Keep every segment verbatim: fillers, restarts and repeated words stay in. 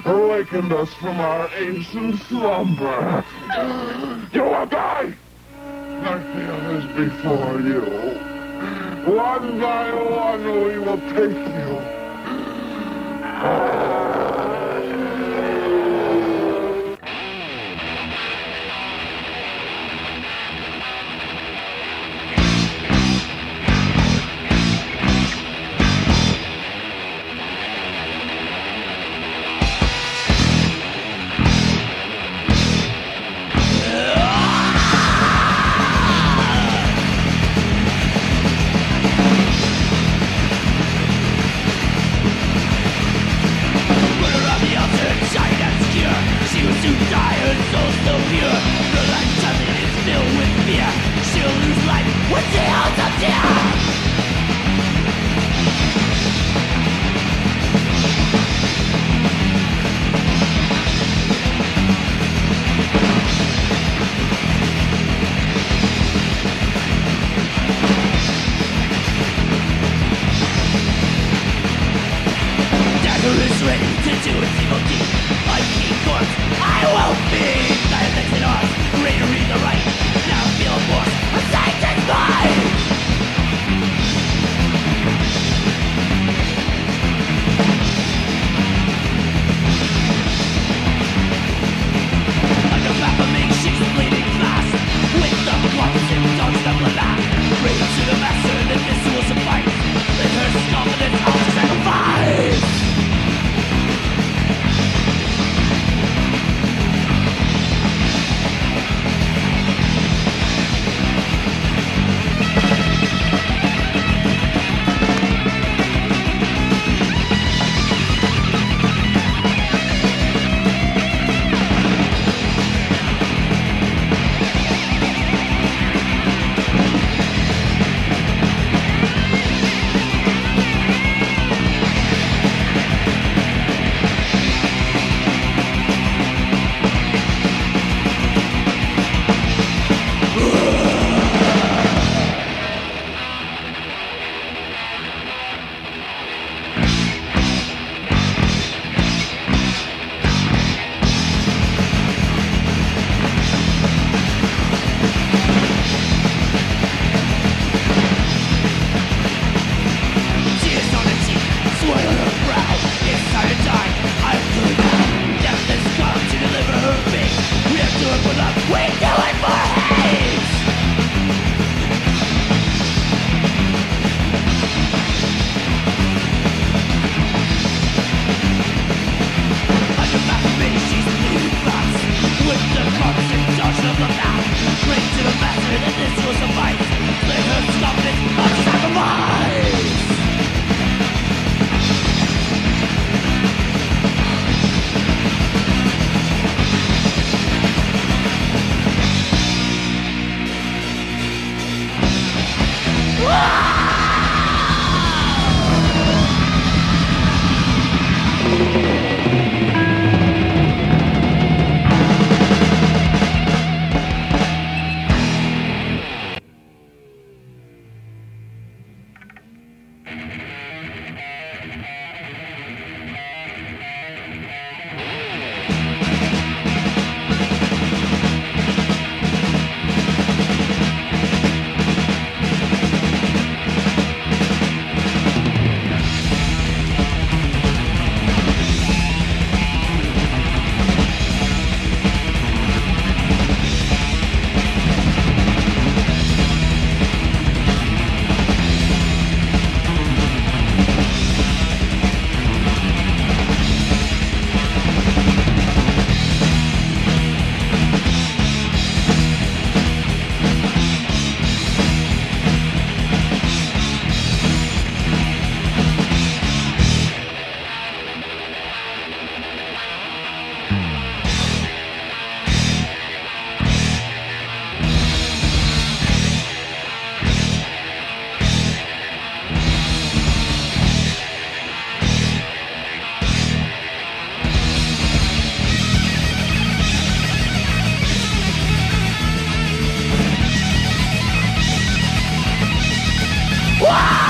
awakened us from our ancient slumber. You will die like the others before you. One by one we will take you.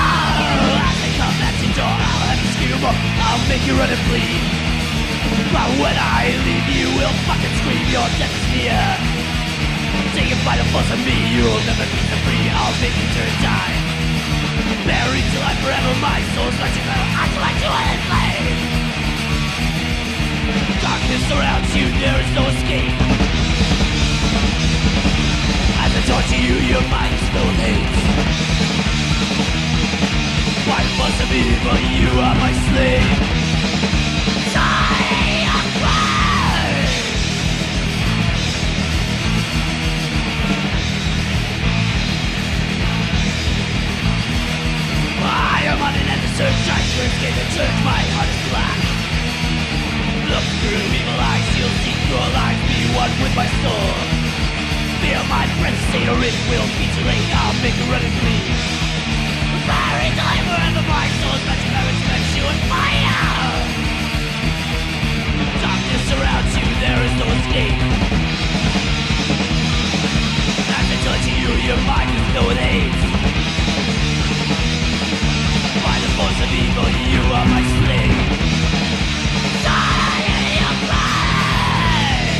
I'll make you run and bleed. I will fucking scream, your death is near. Taken by the force of me, you'll never be set free. I'll make you turn and die. Buried till I'm forever, my soul's touching metal. I shall light you in flame. Darkness surrounds you, there is no escape. As I torture you, your mind is filled with hate. By the force of evil, you are my slave. Die of crime. I am on an endless search, trying to escape the church. My heart is black. Look through evil eyes, you'll see through our lives. Be one with my soul. Feel my breath, say or it will be too late. I'll make a running free. Fire till I'm forever, my soul's touching my respect you on fire. Darkness surrounds you, there is no escape. As I touch you, your mind is filled with hate. By the force of evil, you are my slave. Die in your grave.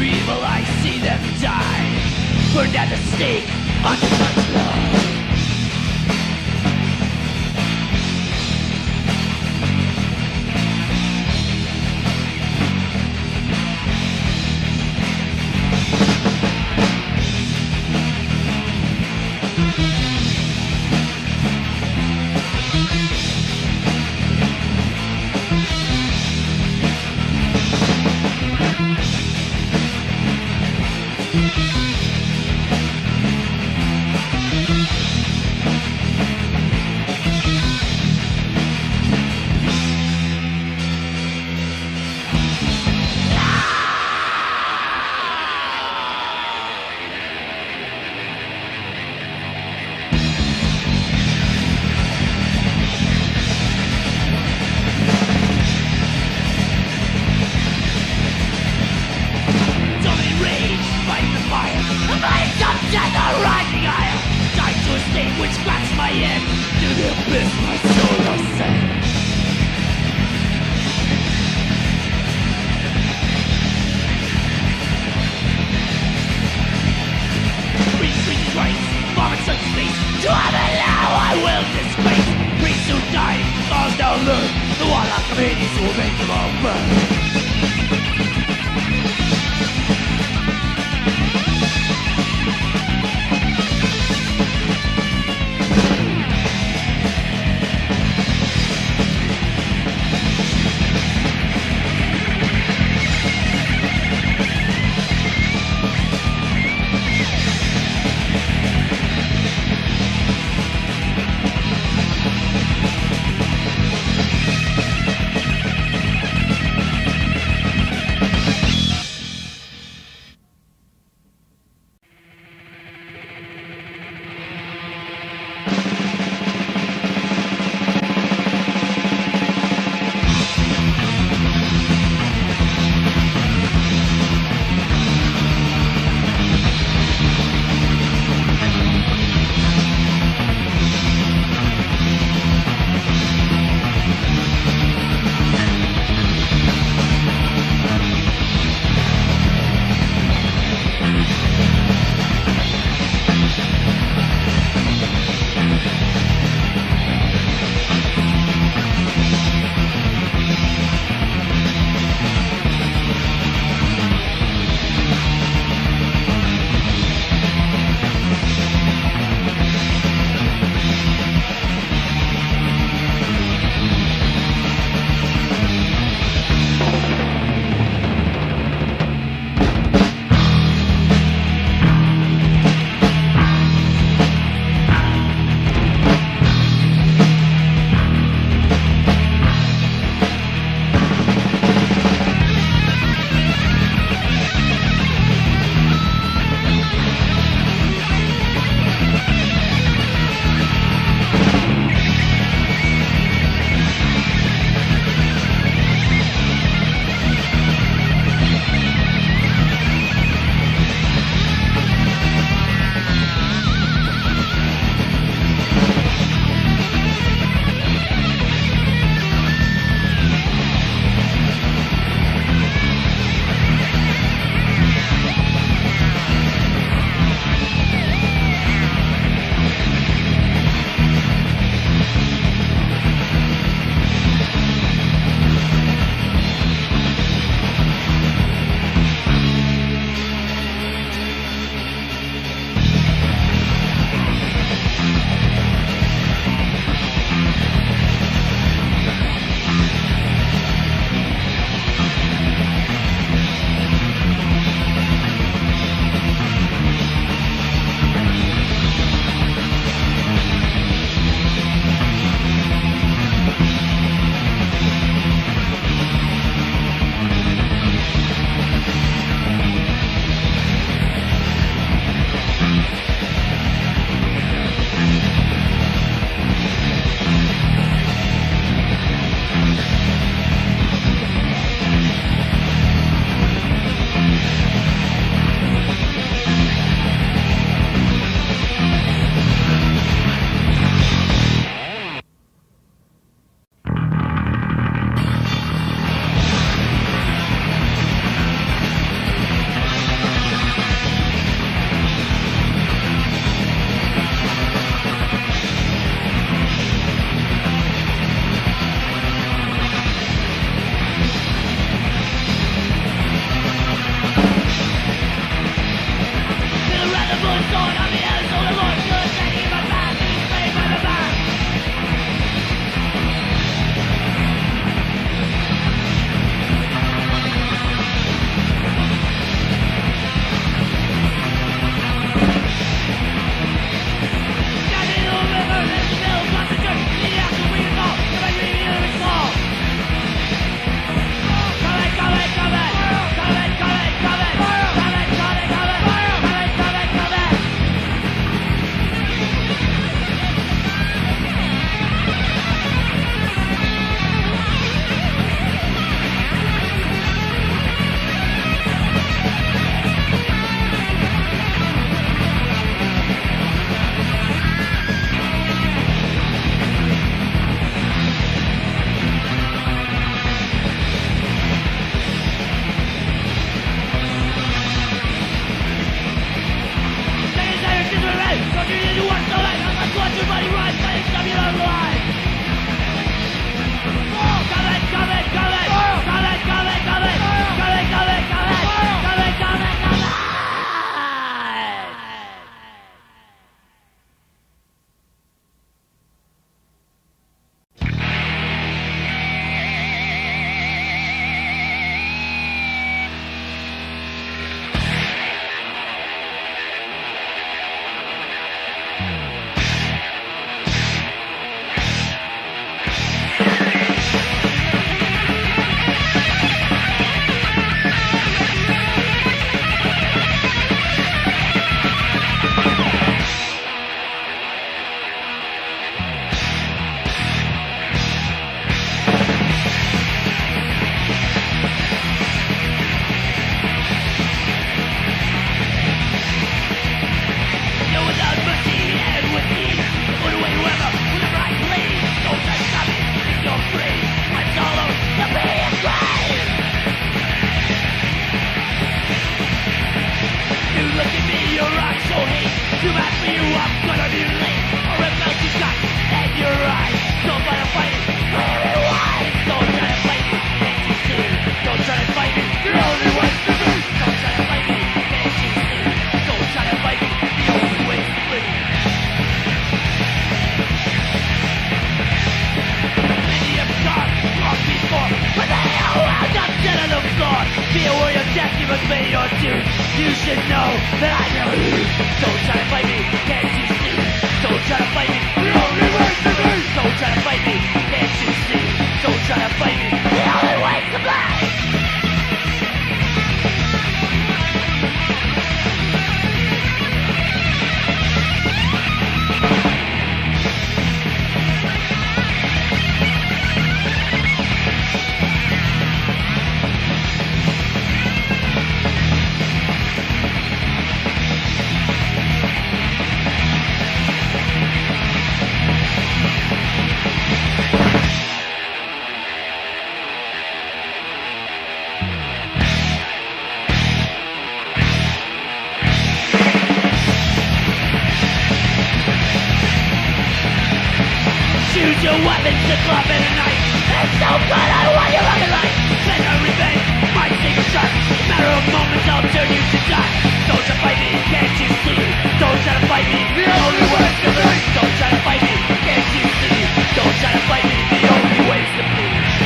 evil, I see them die. Burn down the stake under my blood. Which grasps my end to the abyss my soul ascends. Reach, reach, rights, vomit such space. To heaven now I will disgrace. Priests who die, falls down learn. The warlock of Hades will make them all burn. Be a warrior of death, you must pay your dues. You should know that I know you. Don't try to fight me, can't you see? Don't try to fight me, the only way to be. Don't try to fight me, can't you see? Don't try to fight me, the only way to be. Choose your weapons to club in a night. It's so good, I want you looking like. Send a revenge, might take a shot. Matter of moments, I'll turn you to dust. Don't try to fight me, can't you see? Don't try to fight me, the only way to be. Don't try to fight me, can't you see? Don't try to fight me, the only way to be.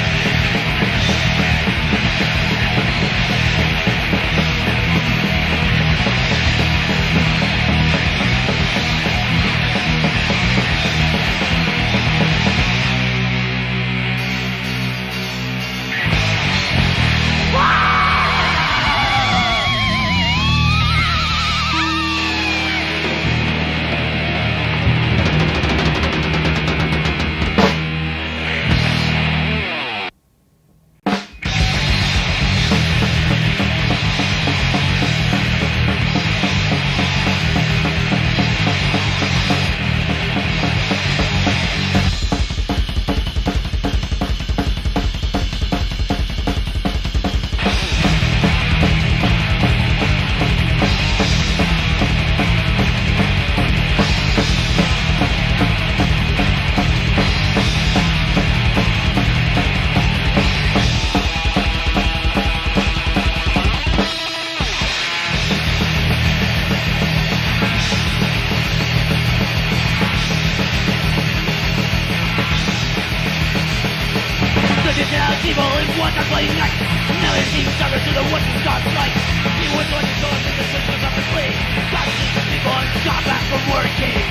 Evil is one ugly night. Never seen sucker to the wooden dark light. He was one to go into the systems of the fleet. God sees the people and got back from working.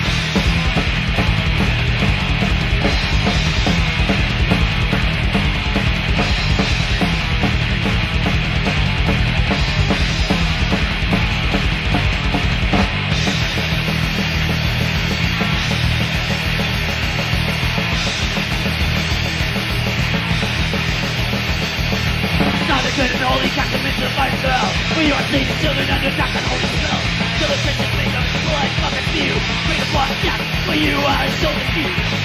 Good and holy sacrament to the fire spell. We are seeing children under attack on holy spell. Till the Christians make us blood fucking few. Bring the blood death, for you are so confused.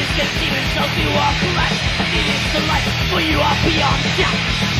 escape demons, so you are correct. It is the life, for you are beyond death.